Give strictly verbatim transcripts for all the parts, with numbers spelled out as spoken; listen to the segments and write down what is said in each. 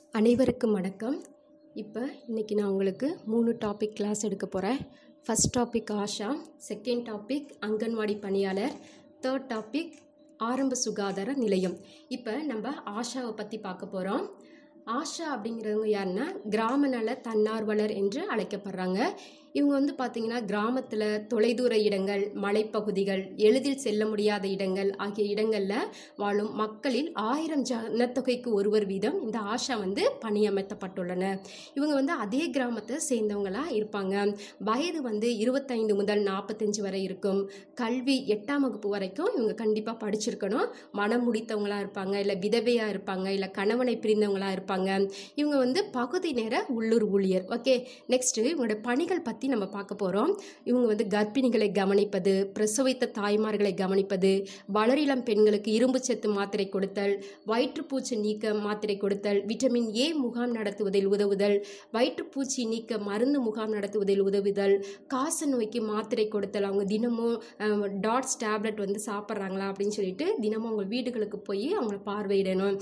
அனைவருக்கும் வணக்கம். இப்போ இன்றைக்கி நான் உங்களுக்கு மூணு டாபிக் கிளாஸ் எடுக்க போகிறேன். First topic Asha, second topic anganwadi பணியாளர், தேர்ட் டாபிக் ஆரம்ப சுகாதார நிலையம். இப்போ நம்ம ஆஷாவை பற்றி பார்க்க போகிறோம். ஆஷா அப்படிங்கிறவங்க யாருன்னா கிராம நல தன்னார்வலர் என்று அழைக்கப்படுறாங்க. இவங்க வந்து பார்த்திங்கன்னா கிராமத்தில் தொலைதூர இடங்கள், மலைப்பகுதிகள், எளிதில் செல்ல முடியாத இடங்கள் ஆகிய இடங்களில் வாழும் மக்களில் ஆயிரம் ஜனத்தொகைக்கு ஒருவர் வீதம் இந்த ஆஷா வந்து பணியமர்த்தப்பட்டுள்ளனர். இவங்க வந்து அதே கிராமத்தை சேர்ந்தவங்களாக இருப்பாங்க. வயது வந்து இருபத்தைந்து முதல் நாற்பத்தஞ்சு வரை இருக்கும். கல்வி எட்டாம் வகுப்பு வரைக்கும் இவங்க கண்டிப்பாக படிச்சிருக்கணும். மனம் முடித்தவங்களாக இருப்பாங்க, இல்லை விதவையாக இருப்பாங்க, இல்லை கணவனை பிரிந்தவங்களாக இருப்பாங்க. இவங்க வந்து பகுதி நேர உள்ளூர் ஊழியர். ஓகே, நெக்ஸ்ட்டு இவங்களோட பணிகள் பற்றி நம்ம பார்க்க போகிறோம். இவங்க வந்து கர்ப்பிணிகளை கவனிப்பது, பிரசவித்த தாய்மார்களை கவனிப்பது, வளரிளம் பெண்களுக்கு இரும்பு சத்து மாத்திரை கொடுத்தல், வயிற்றுப்பூச்சி நீக்க மாத்திரை கொடுத்தல், விட்டமின் ஏ முகாம் நடத்துவதில் உதவுதல், வயிற்றுப்பூச்சி நீக்க மருந்து முகாம் நடத்துவதில் உதவுதல், காச நோய்க்கு மாத்திரை கொடுத்தல். அவங்க தினமும் டாட்ஸ் டேப்லெட் வந்து சாப்பிட்றாங்களா அப்படின்னு சொல்லிட்டு தினமும் அவங்க வீடுகளுக்கு போய் அவங்கள பார்வையிடணும்.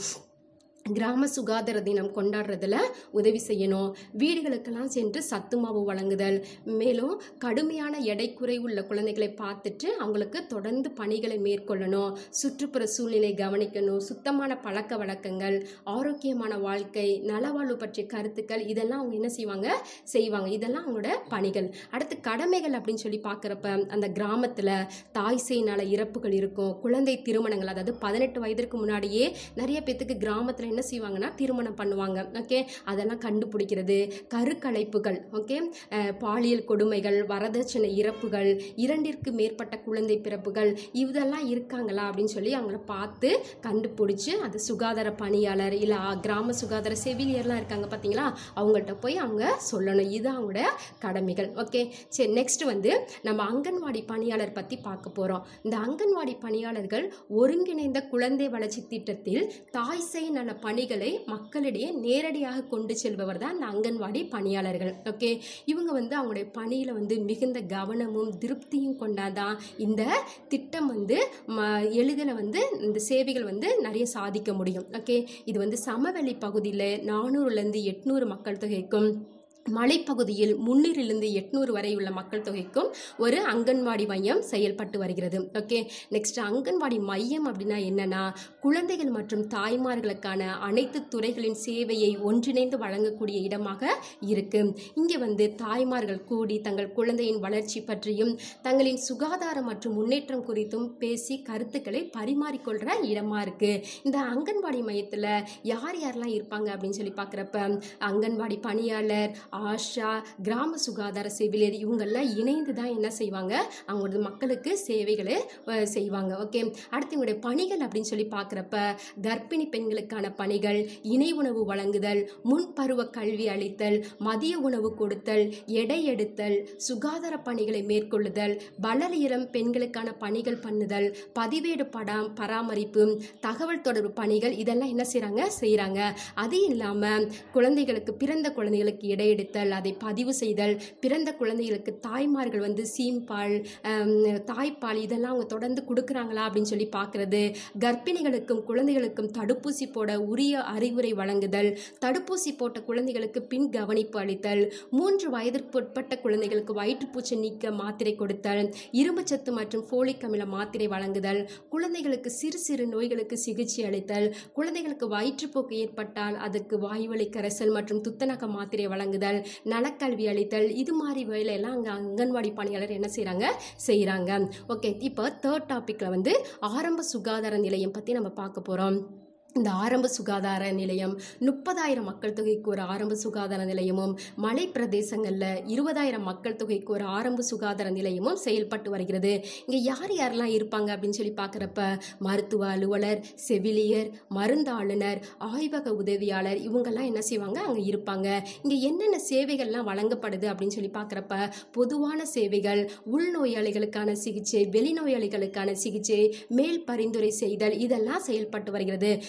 கிராம சுகாதார தினம் கொண்டாடுறதுல உதவி செய்யணும். வீடுகளுக்கெல்லாம் சென்று சத்து மாவு வழங்குதல். மேலும் கடுமையான எடை குறைவுள்ள குழந்தைகளை பார்த்துட்டு அவங்களுக்கு தொடர்ந்து பணிகளை மேற்கொள்ளணும். சுற்றுப்புற சூழ்நிலை கவனிக்கணும். சுத்தமான பழக்க வழக்கங்கள், ஆரோக்கியமான வாழ்க்கை, நலவாழ்வு பற்றிய கருத்துக்கள், இதெல்லாம் அவங்க என்ன செய்வாங்க செய்வாங்க இதெல்லாம் அவங்களோட பணிகள். அடுத்து கடமைகள் அப்படின்னு சொல்லி பார்க்குறப்ப அந்த கிராமத்தில் தாய் சேய் நல இறப்புகள் இருக்கும். குழந்தை திருமணங்கள், அதாவது பதினெட்டு வயதிற்கு முன்னாடியே நிறைய பேத்துக்கு கிராமத்தில் என்ன செய்வாங்கன்னா திருமணம் பண்ணுவாங்க. ஓகே, அதெல்லாம் கண்டுபிடிக்கிறது. கருக்கலைப்புகள், ஓகே, பாலியல் கொடுமைகள், வரதட்சணை இறப்புகள், இரண்டிற்கு மேற்பட்ட குழந்தை பிறப்புகள், இதெல்லாம் இருக்காங்களா அப்படின்னு சொல்லி அவங்கள பார்த்து கண்டுபிடிச்சி அது சுகாதார பணியாளர் இல்லை கிராம சுகாதார செவிலியர்லாம் இருக்காங்க பார்த்தீங்களா, அவங்கள்ட்ட போய் அவங்க சொல்லணும். இது அவங்களோட கடமைகள். ஓகே, சரி, நெக்ஸ்ட் வந்து நம்ம அங்கன்வாடி பணியாளர் பற்றி பார்க்க போகிறோம். இந்த அங்கன்வாடி பணியாளர்கள் ஒருங்கிணைந்த குழந்தை வளர்ச்சி திட்டத்தில் தாய் சேய் நல பணிகளை மக்களிடையே நேரடியாக கொண்டு செல்பவர் தான் இந்த அங்கன்வாடி பணியாளர்கள். ஓகே, இவங்க வந்து அவங்களுடைய பணியில் வந்து மிகுந்த கவனமும் திருப்தியும் கொண்டாதான் இந்த திட்டம் வந்து எளிதில் வந்து இந்த சேவைகள் வந்து நிறைய சாதிக்க முடியும். ஓகே, இது வந்து சமவெளி பகுதியில் நானூறுலேருந்து எட்நூறு மக்கள் தொகைக்கும், மலைப்பகுதியில் முன்னூறிலிருந்து எட்நூறு வரை உள்ள மக்கள் தொகைக்கும் ஒரு அங்கன்வாடி மையம் செயல்பட்டு வருகிறது. ஓகே, நெக்ஸ்ட் அங்கன்வாடி மையம் அப்படின்னா என்னன்னா குழந்தைகள் மற்றும் தாய்மார்களுக்கான அனைத்து துறைகளின் சேவையை ஒன்றிணைந்து வழங்கக்கூடிய இடமாக இருக்கு. இங்கே வந்து தாய்மார்கள் கூடி தங்கள் குழந்தையின் வளர்ச்சி பற்றியும் தங்களின் சுகாதாரம் மற்றும் முன்னேற்றம் குறித்தும் பேசி கருத்துக்களை பரிமாறிக்கொள்கிற இடமா இருக்கு. இந்த அங்கன்வாடி மையத்தில் யார் யாரெல்லாம் இருப்பாங்க அப்படின்னு சொல்லி பார்க்குறப்ப அங்கன்வாடி பணியாளர், ஆஷா, கிராம சுகாதார செவிலியர், இவங்கெல்லாம் இணைந்து தான் என்ன செய்வாங்க அவங்களோட மக்களுக்கு சேவைகளை செய்வாங்க. ஓகே, அடுத்து இவங்களுடைய பணிகள் அப்படின்னு சொல்லி பார்க்குறப்ப கர்ப்பிணி பெண்களுக்கான பணிகள், இணை உணவு வழங்குதல், முன்பருவ கல்வி அளித்தல், மதிய உணவு கொடுத்தல், எடை எடுத்தல், சுகாதார பணிகளை மேற்கொள்ளுதல், வளரிளம் பெண்களுக்கான பணிகள் பண்ணுதல், பதிவேடு படம் பராமரிப்பு, தகவல் தொடர்பு பணிகள், இதெல்லாம் என்ன செய்கிறாங்க செய்கிறாங்க அது இல்லாமல் குழந்தைகளுக்கு பிறந்த குழந்தைகளுக்கு எடை எடுத்தல், அதை பதிவு செய்தல், பிறந்த குழந்தைகளுக்கு தாய்மார்கள் வந்து சீம்பால், தாய்ப்பால் இதெல்லாம் அவங்க தொடர்ந்து கொடுக்குறாங்களா அப்படின்னு சொல்லி பார்க்குறது, கர்ப்பிணிகளுக்கும் குழந்தைகளுக்கும் தடுப்பூசி போட உரிய அறிவுரை வழங்குதல், தடுப்பூசி போட்ட குழந்தைகளுக்கு பின் கவனிப்பு அளித்தல், மூன்று வயதிற்கு உட்பட்ட குழந்தைகளுக்கு வயிற்றுப்பூச்சி நீக்க மாத்திரை கொடுத்தல், இரும்புச்சத்து மற்றும் ஃபோலிக் அமில மாத்திரை வழங்குதல், குழந்தைகளுக்கு சிறு சிறு நோய்களுக்கு சிகிச்சை அளித்தல், குழந்தைகளுக்கு வயிற்றுப்போக்கு ஏற்பட்டால் அதற்கு வாய்வழி கரைசல் மற்றும் துத்தநாக மாத்திரை வழங்குதல், நலக்கல்வி அளித்தல், இது மாதிரி வேலையெல்லாம் அங்கே அங்கன்வாடி பணியாளர் என்ன செய்கிறாங்க செய்கிறாங்க. ஓகே, இப்போ தேர்ட் டாப்பிக்கில் வந்து ஆரம்ப சுகாதார நிலையம் பற்றி நம்ம பார்க்க போகிறோம். இந்த ஆரம்ப சுகாதார நிலையம் முப்பதாயிரம் மக்கள் தொகைக்கு ஒரு ஆரம்ப சுகாதார நிலையமும், மலை பிரதேசங்களில் இருபதாயிரம் மக்கள் தொகைக்கு ஒரு ஆரம்ப சுகாதார நிலையமும் செயல்பட்டு வருகிறது. இங்கே யார் யாரெல்லாம் இருப்பாங்க அப்படின்னு சொல்லி பார்க்குறப்ப மருத்துவ அலுவலர், செவிலியர், மருந்தாளுநர், ஆய்வக உதவியாளர், இவங்கெல்லாம் என்ன செய்வாங்க அங்கே இருப்பாங்க. இங்கே என்னென்ன சேவைகள்லாம் வழங்கப்படுது அப்படின்னு சொல்லி பார்க்குறப்ப பொதுவான சேவைகள், உள்நோயாளிகளுக்கான சிகிச்சை, வெளிநோயாளிகளுக்கான சிகிச்சை, மேல் பரிந்துரை செய்தல், இதெல்லாம் செயல்பட்டு வருகிறது.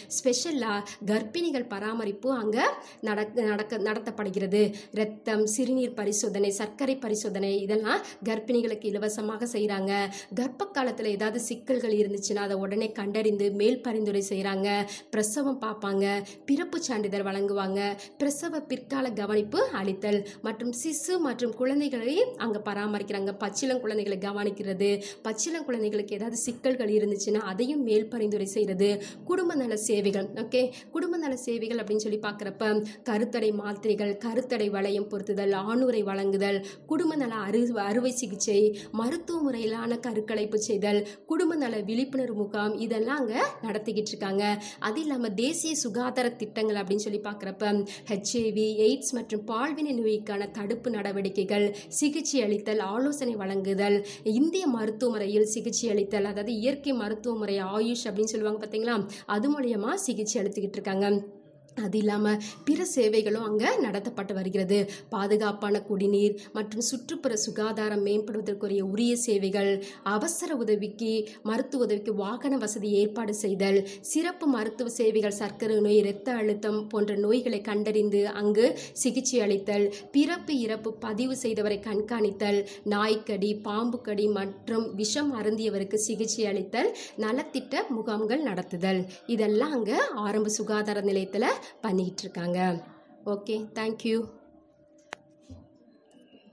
ஸ்பெஷலாக கர்ப்பிணிகள் பராமரிப்பு அங்கே நடக்க நடக்க நடத்தப்படுகிறது. இரத்தம், சிறுநீர் பரிசோதனை, சர்க்கரை பரிசோதனை இதெல்லாம் கர்ப்பிணிகளுக்கு இலவசமாக செய்கிறாங்க. கர்ப்ப காலத்தில் ஏதாவது சிக்கல்கள் இருந்துச்சுன்னா அதை உடனே கண்டறிந்து மேல் பரிந்துரை செய்கிறாங்க. பிரசவம் பார்ப்பாங்க, பிறப்பு சான்றிதழ் வழங்குவாங்க, பிரசவ பிற்கால கவனிப்பு அளித்தல் மற்றும் சிசு மற்றும் குழந்தைகளை அங்கே பராமரிக்கிறாங்க. பச்சிளம் குழந்தைகளை கவனிக்கிறது, பச்சிளம் குழந்தைகளுக்கு ஏதாவது சிக்கல்கள் இருந்துச்சுன்னா அதையும் மேல் பரிந்துரை செய்கிறது. குடும்ப நல சேவைகள். ஓகே, குடும்ப நல சேவைகள் அப்படின்னு சொல்லி பார்க்குறப்ப கருத்தடை மாத்திரைகள், கருத்தடை வளையம் பொருத்துதல், ஆணுரை வழங்குதல், குடும்ப நல அறு அறுவை சிகிச்சை, மருத்துவ முறையிலான கருக்கலைப்பு செய்தல், குடும்ப நல விழிப்புணர்வு முகாம் இதெல்லாம் அங்கே நடத்திக்கிட்டு இருக்காங்க. அது இல்லாமல் தேசிய சுகாதார திட்டங்கள் அப்படின்னு சொல்லி பார்க்குறப்ப ஹெச்ஐவி, எய்ட்ஸ் மற்றும் பால்வினை நோய்க்கான தடுப்பு நடவடிக்கைகள், சிகிச்சை அளித்தல், ஆலோசனை வழங்குதல், இந்திய மருத்துவ முறையில் சிகிச்சை அளித்தல், அதாவது இயற்கை மருத்துவ முறை ஆயுஷ் அப்படின்னு சொல்லுவாங்க பார்த்தீங்களா, அது மூலயமா சிகிச்சை அளித்துக்கிட்டு இருக்காங்க. அது இல்லாமல் பிற சேவைகளும் அங்கே நடத்தப்பட்டு வருகிறது. பாதுகாப்பான குடிநீர் மற்றும் சுற்றுப்புற சுகாதாரம் மேம்படுவதற்குரிய உரிய சேவைகள், அவசர உதவிக்கு மருத்துவ உதவிக்கு வாகன வசதி ஏற்பாடு செய்தல், சிறப்பு மருத்துவ சேவைகள், சர்க்கரை நோய், இரத்த அழுத்தம் போன்ற நோய்களை கண்டறிந்து அங்கு சிகிச்சை அளித்தல், பிறப்பு இறப்பு பதிவு செய்தவரை கண்காணித்தல், நாய்க்கடி, பாம்பு கடி மற்றும் விஷம் அருந்தியவருக்கு சிகிச்சை அளித்தல், நலத்திட்ட முகாம்கள் நடத்துதல் இதெல்லாம் அங்கே ஆரம்ப சுகாதார நிலையத்தில் பண்ணிக்கிட்டு இருக்காங்க. Okay, thank you.